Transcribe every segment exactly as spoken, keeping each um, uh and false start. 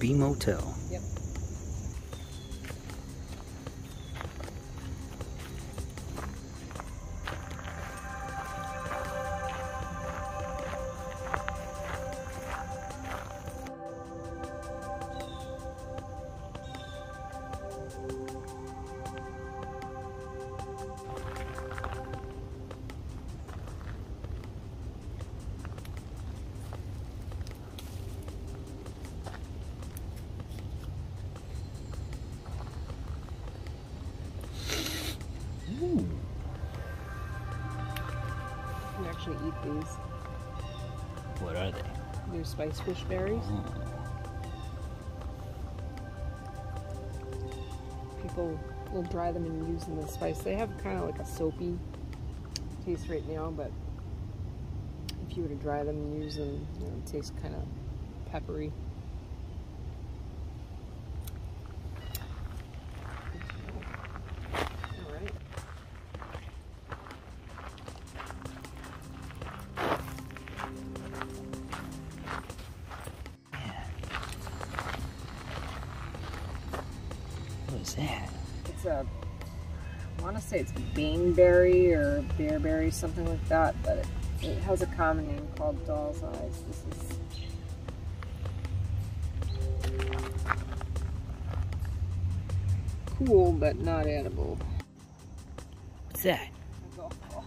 V Motel. Yep. Ooh. You can actually eat these. What are they? They're spice fish berries. Oh. People will dry them and use them as spice. They have kind of like a soapy taste right now, but if you were to dry them and use them, you know, it tastes kind of peppery. What is that? It's a, I want to say it's baneberry or bearberry, something like that, but it, it has a common name called doll's eyes. This is cool, but not edible. What's that? That's awful.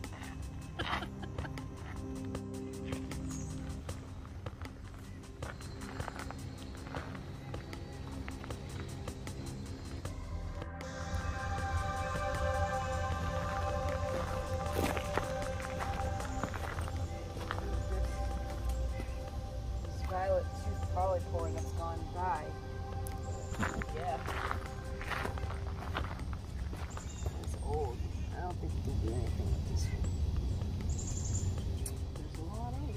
Violet tooth polypore that's gone dry. Yeah. It's old. I don't think you can do anything with this one. There's a lot of it.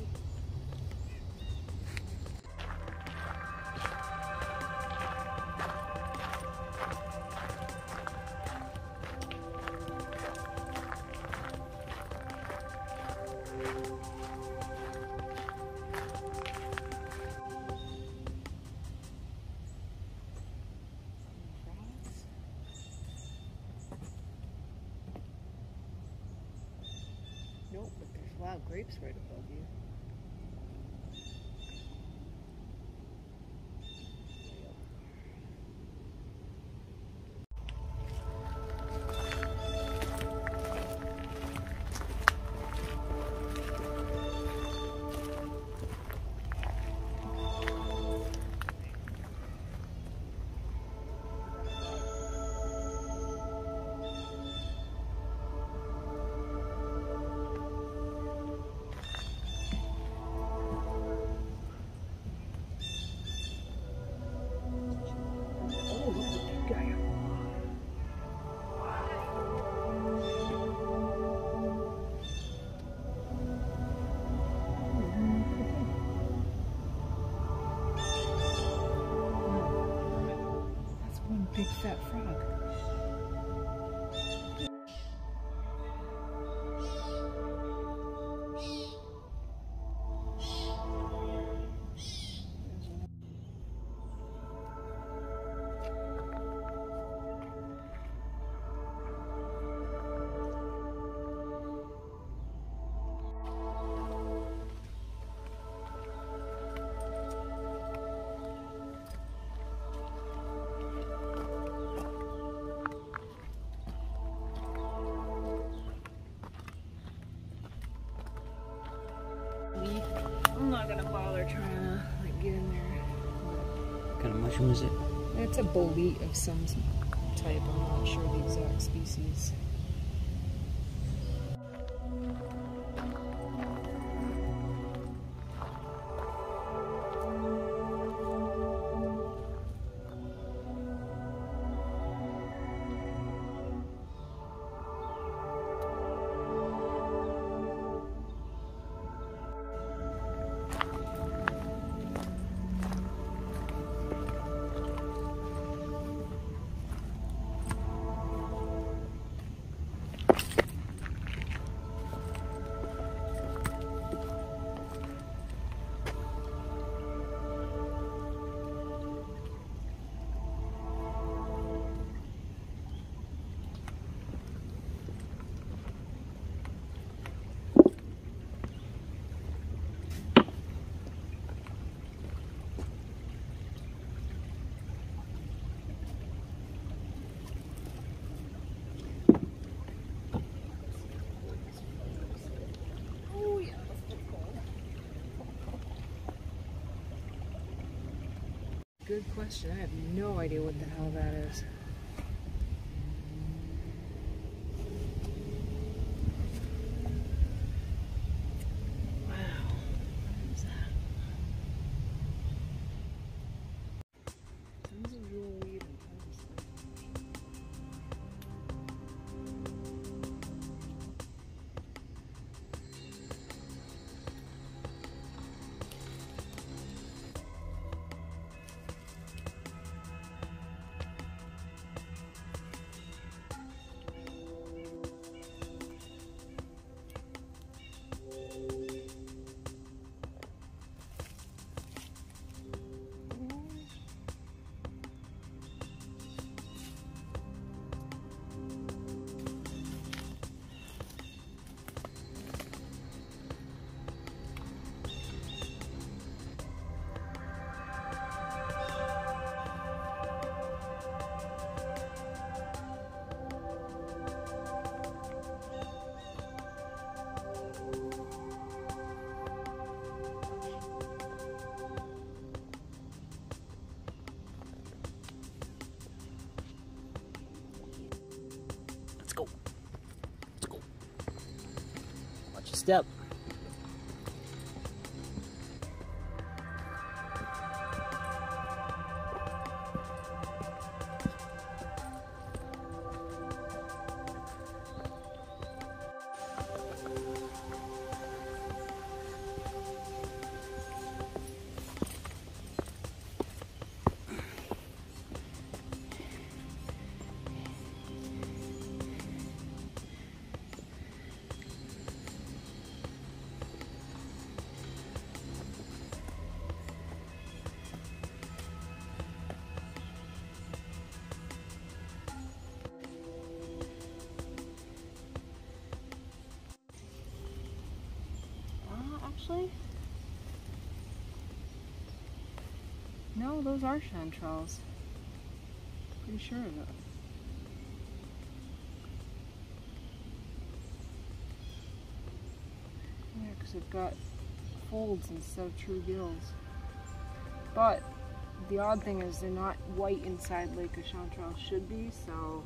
Nope, but there's wild grapes right above you. Big fat frog. I'm not gonna bother trying to like get in there. What kind of mushroom is it? It's a bolete of some type. I'm not sure the exact species. good question. I have no idea what the hell that is. Go. Let's go. Watch your step. Actually, no, those are chanterelles. Pretty sure of it. Yeah, because they've got folds instead of true gills. But the odd thing is they're not white inside like a chanterelle should be, so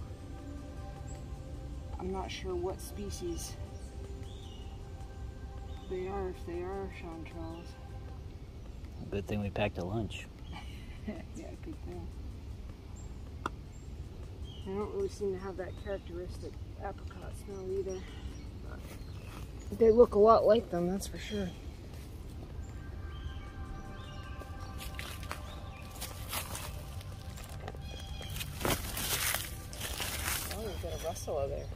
I'm not sure what species they are, if they are chanterelles. Good thing we packed a lunch. Yeah, good thing. They don't really seem to have that characteristic apricot smell either. But they look a lot like them, that's for sure. Oh, we've got a russell there.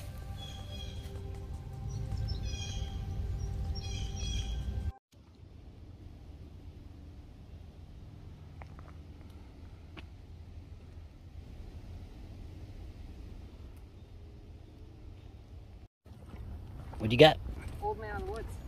What you got? Old man in the woods.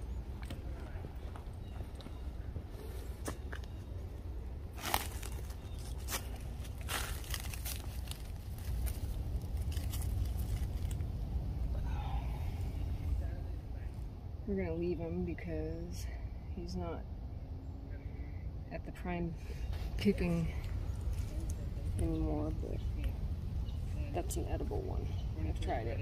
We're gonna leave him because he's not at the prime kicking anymore, but that's an edible one. I've tried it.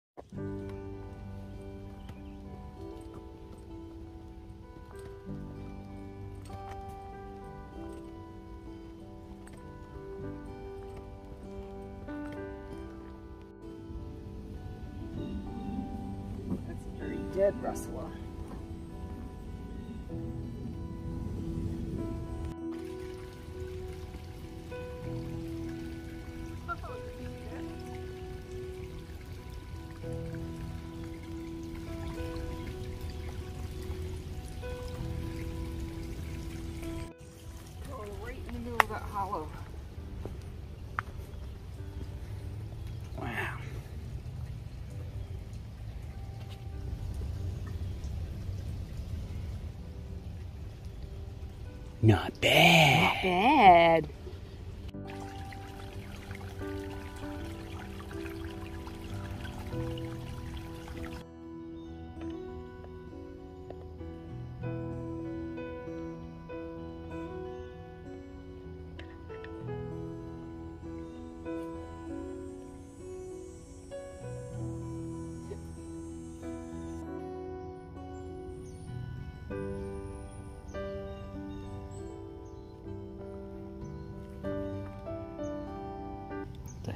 That's a very dead russell. Going right in the middle of that hollow. Wow. Not bad. Not bad.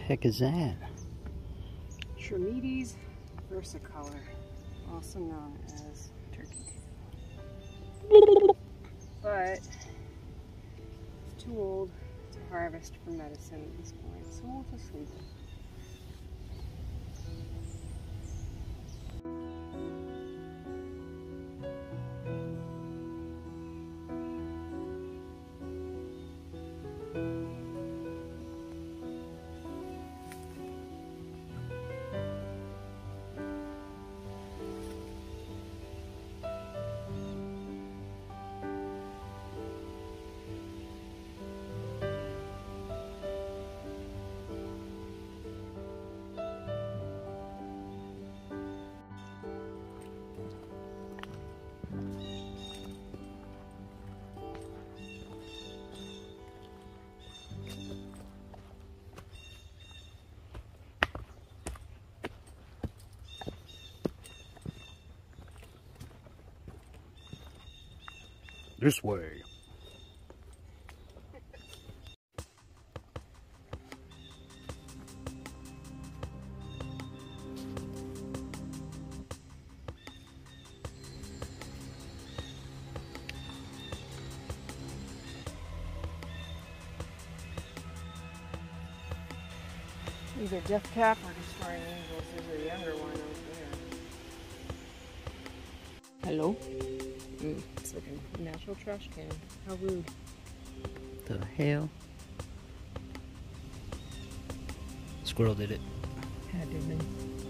heck is that? Chermides versicolor, also known as turkey tail. But it's too old to harvest for medicine at this point, so we'll just leave it. This way. Either Death Cap or Destroying Angels. There's a younger one over there. Hello? Mm, it's like a natural trash can. How rude. The hell? Squirrel did it. Had to have been.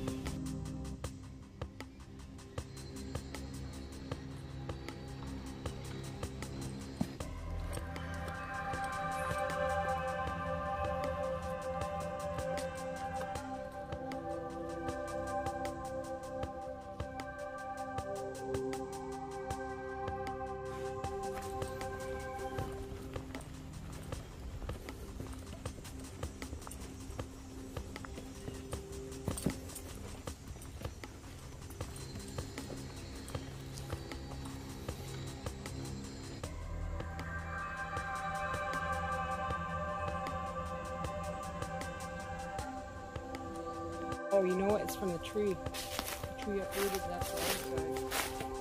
Oh, you know what? It's from the tree. The tree uprooted, that's the other side.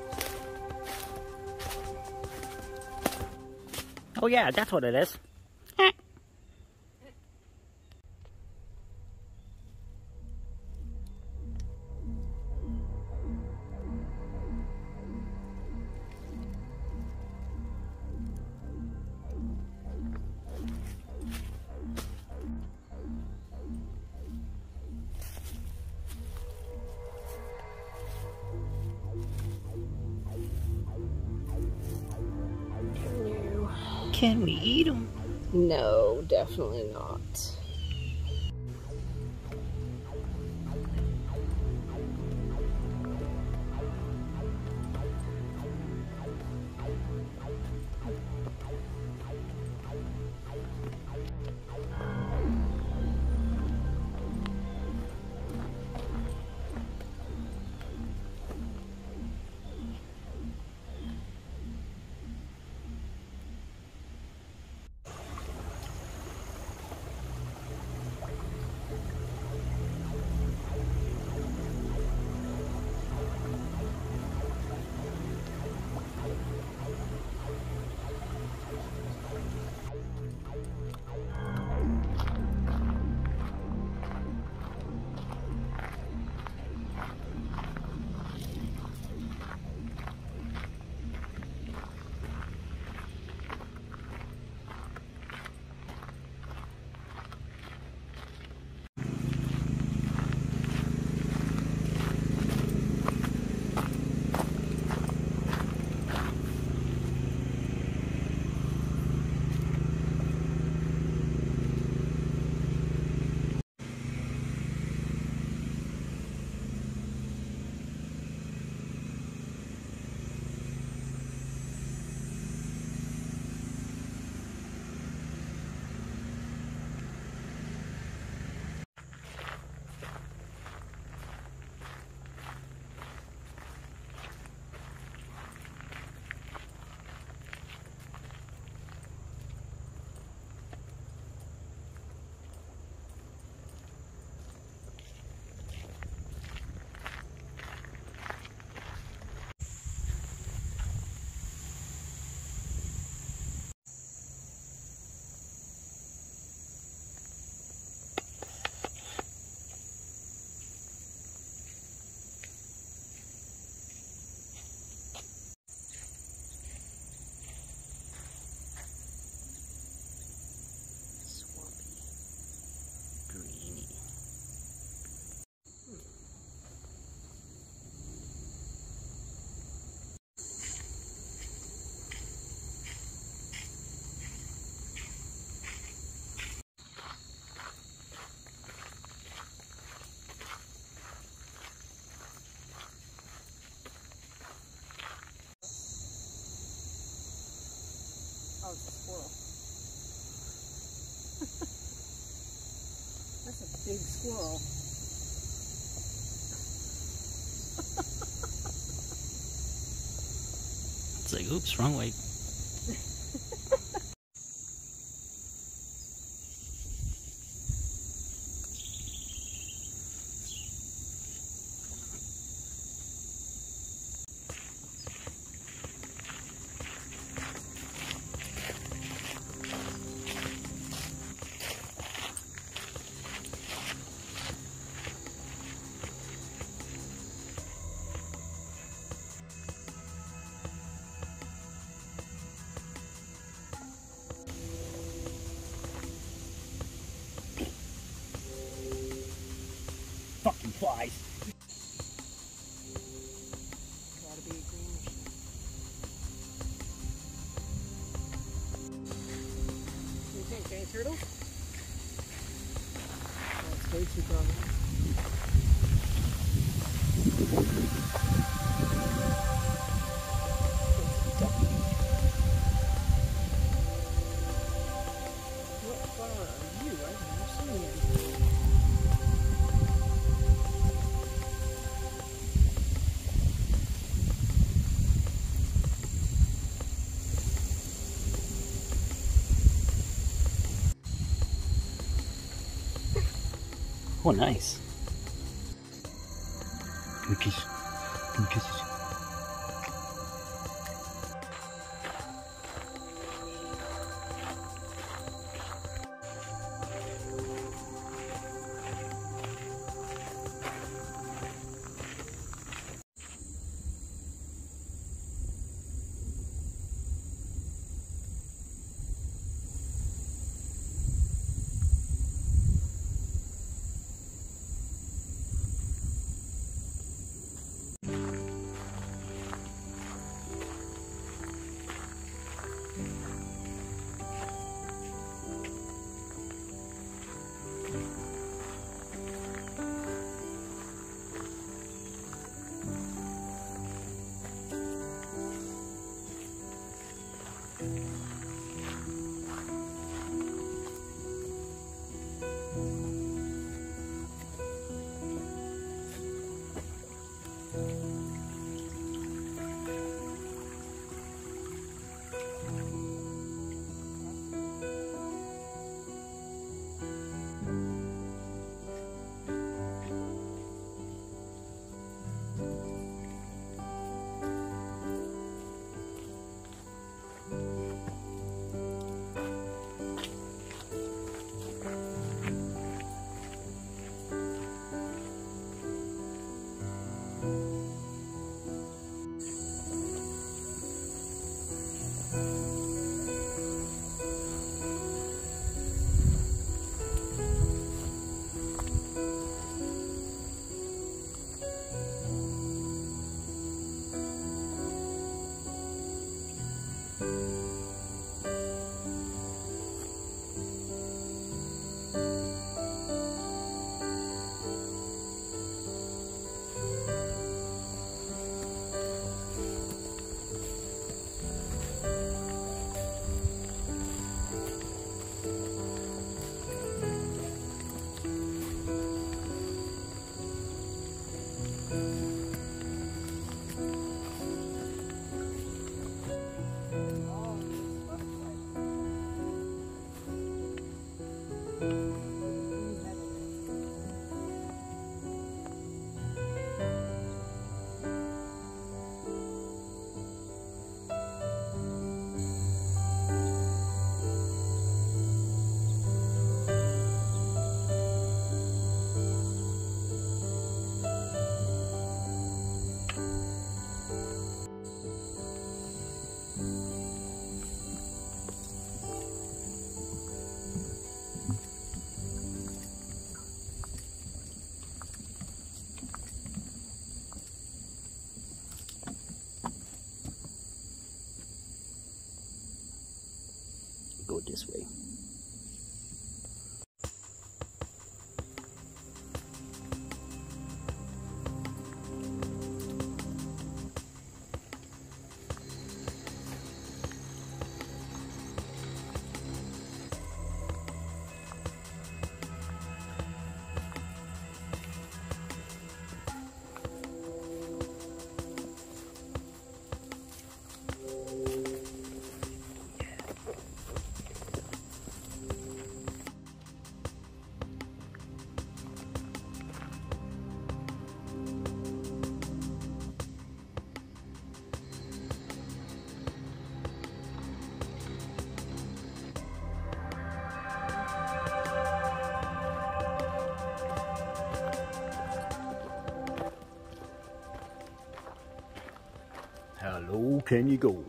Oh yeah, that's what it is. Can we eat them? No, definitely not. it's a squirrel. That's a big squirrel. It's like, oops, wrong way. Fucking flies. Gotta be a green machine. What do you think? Any turtles? That's way too prominent. What flower are you? I've never seen you. Oh, nice. Give me a kiss. Give me kisses. Go this way. low can you go?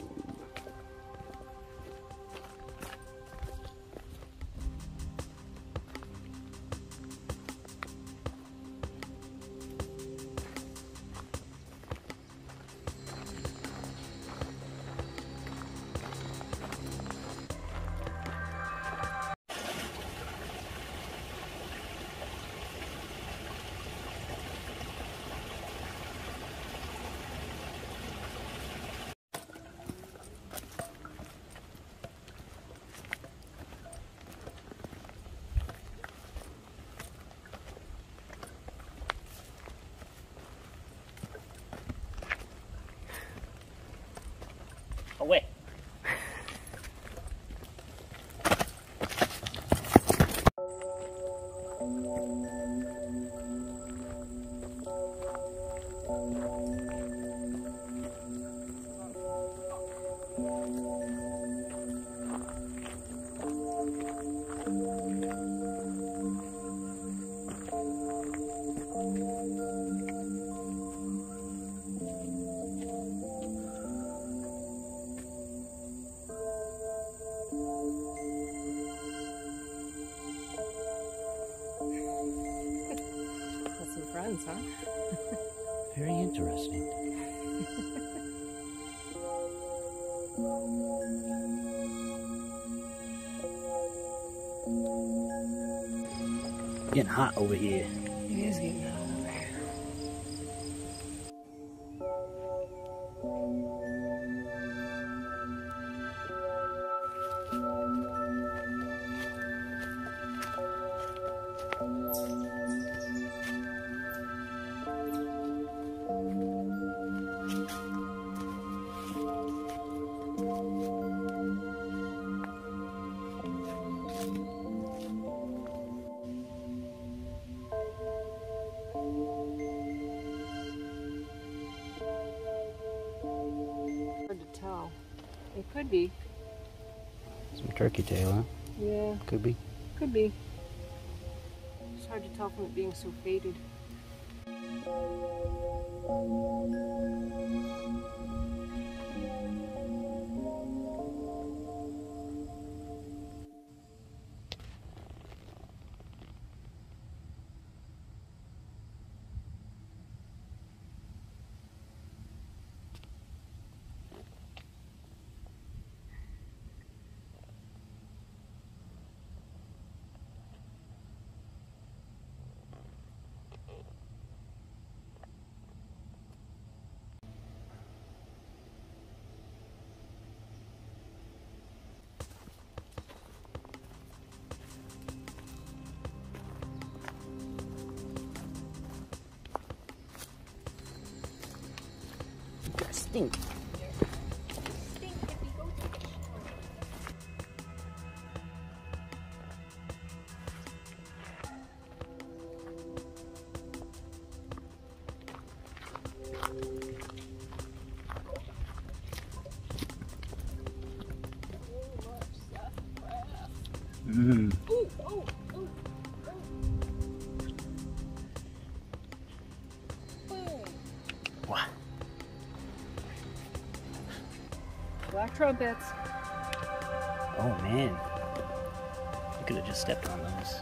Away. Friends, huh? Very interesting. Getting hot over here. It is getting hot over here. Hard to tell. It could be. Some turkey tail, huh? Yeah. Could be. Could be. It's hard to tell from it being so faded. Stink. Mm. Ooh, oh, oh, oh. What? Black trumpets. Oh man. You could have just stepped on those.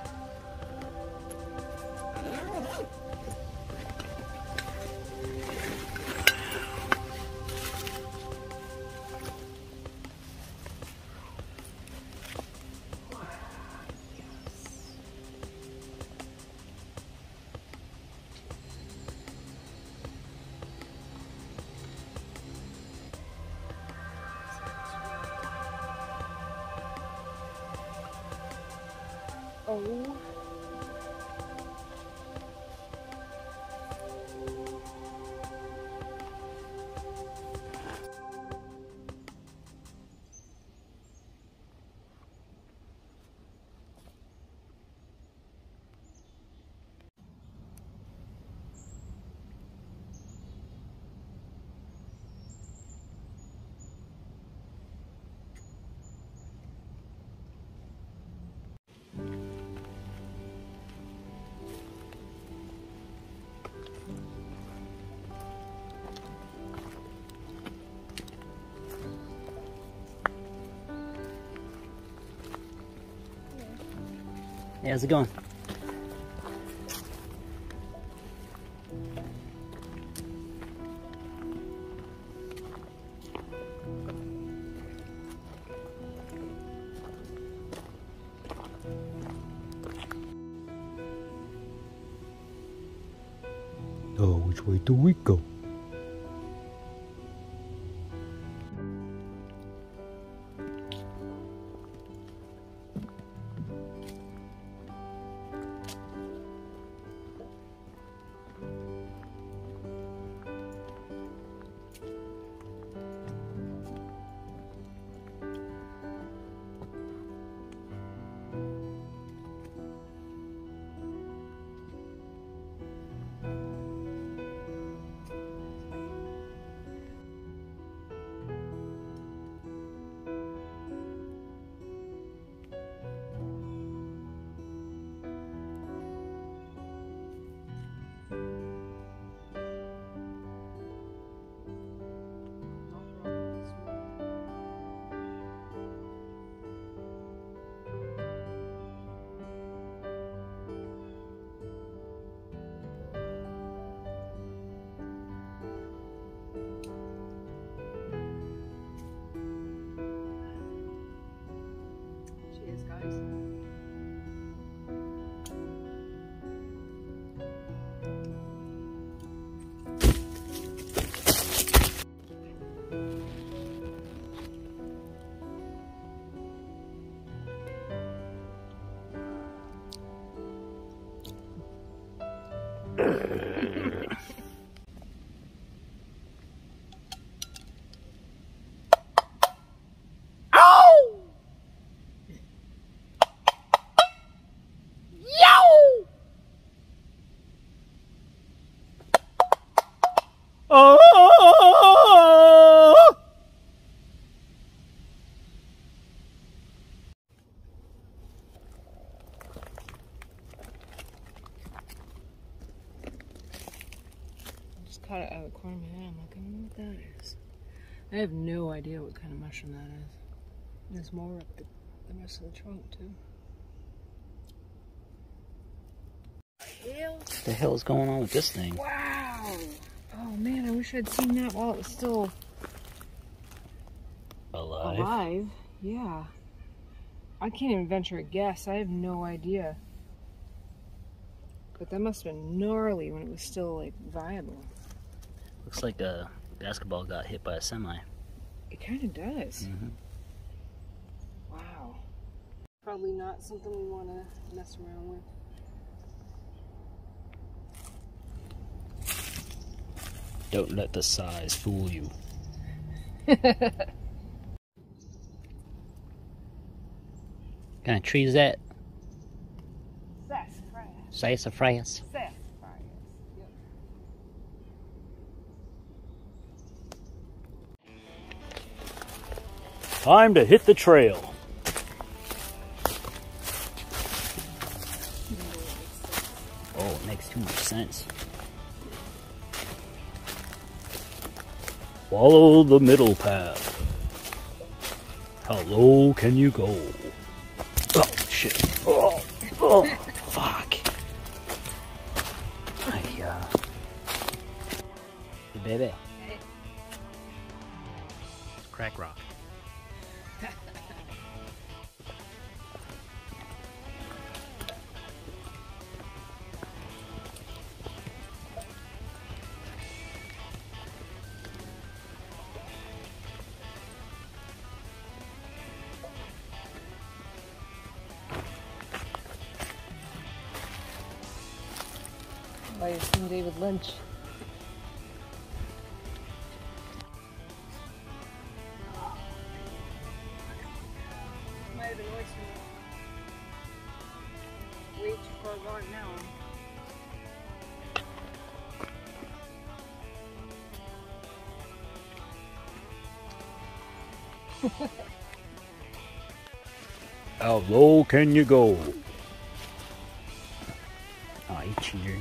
Oh. Hey, how's it going? Oh, which way do we go? Cheers, guys. Oh! I just caught it out of the corner of my eye. I'm like, I don't know what that is. I have no idea what kind of mushroom that is. There's more up the, the rest of the trunk, too. What the hell is going on with this thing? Wow! Oh man, I wish I'd seen that while it was still Alive? alive. Yeah. I can't even venture a guess. I have no idea. But that must have been gnarly when it was still, like, viable. Looks like a basketball got hit by a semi. It kind of does. Mm-hmm. Wow. Probably not something we want to mess around with. Don't let the size fool you. What kind of tree is that? Sassafras. Sassafras. Sassafras. Yep. Time to hit the trail. Oh, it makes too much sense. Follow the middle path. How low can you go? Oh, shit. Oh, oh, fuck. I, uh... Hey, baby. Hey. It's crack rock. Buy you some David Lynch. Might have been oyster. Way too far gone now. How low can you go? Oh, you cheater.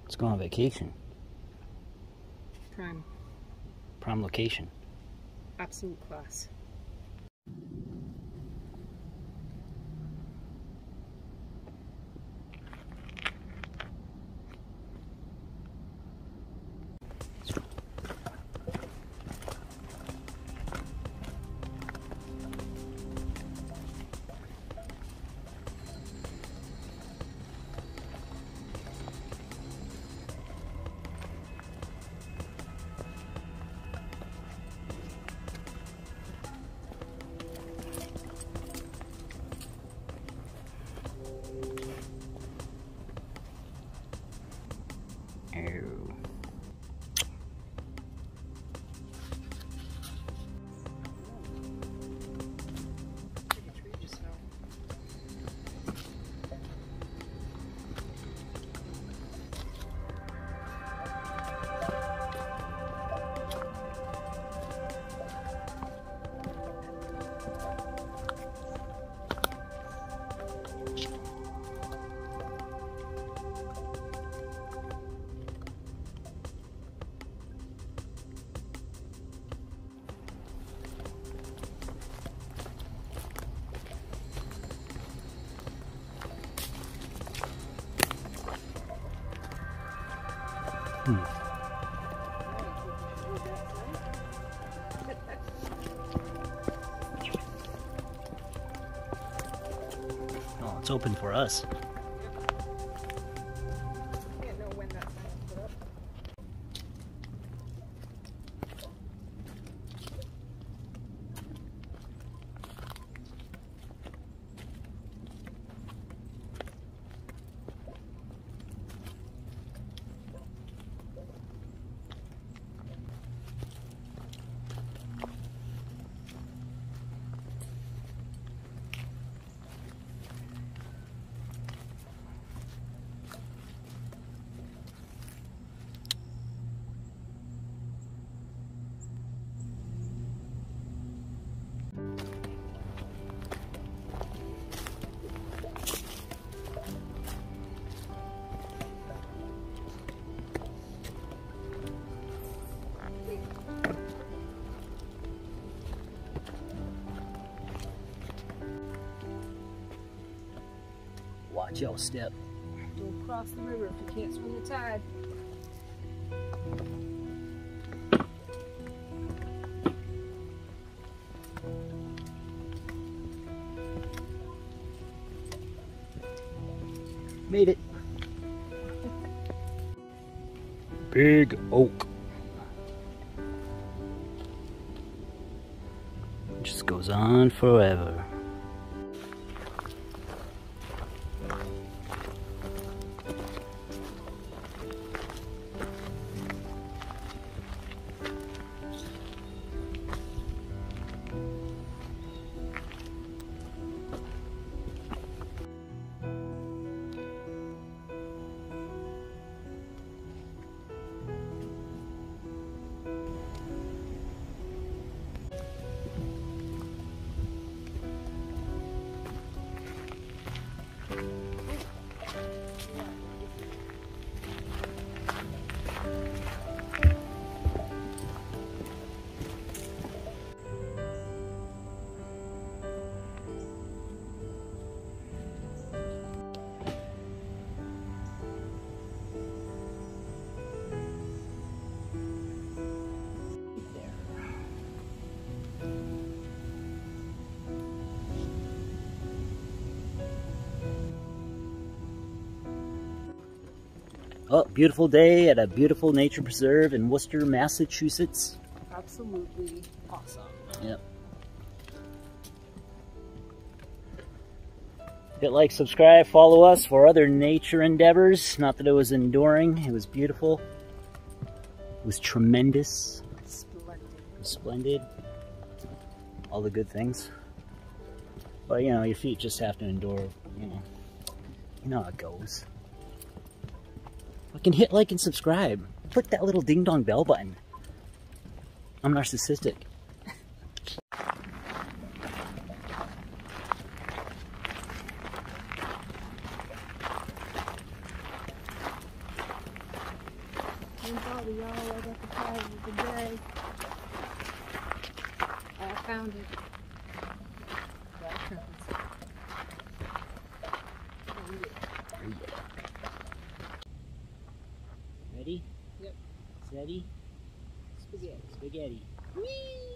Let's go on vacation. Prime. Prime location. Absolute class. Hmm. Oh, it's open for us. Can't know when that sign's put up. Watch your step. Don't cross the river if you can't swim the tide. Made it. Big oak. It just goes on forever. Oh, beautiful day at a beautiful nature preserve in Worcester, Massachusetts. Absolutely awesome. Yep. Hit like, subscribe, follow us for other nature endeavors. Not that it was enduring, it was beautiful. It was tremendous. Splendid. It was splendid. All the good things. But you know, your feet just have to endure, you know. You know how it goes. Fucking hit like and subscribe. Click that little ding dong bell button. I'm narcissistic. And Bobby, y'all, I got the prize of the day. I found it. Ready? Yep. Steady? Spaghetti. Spaghetti. Whee!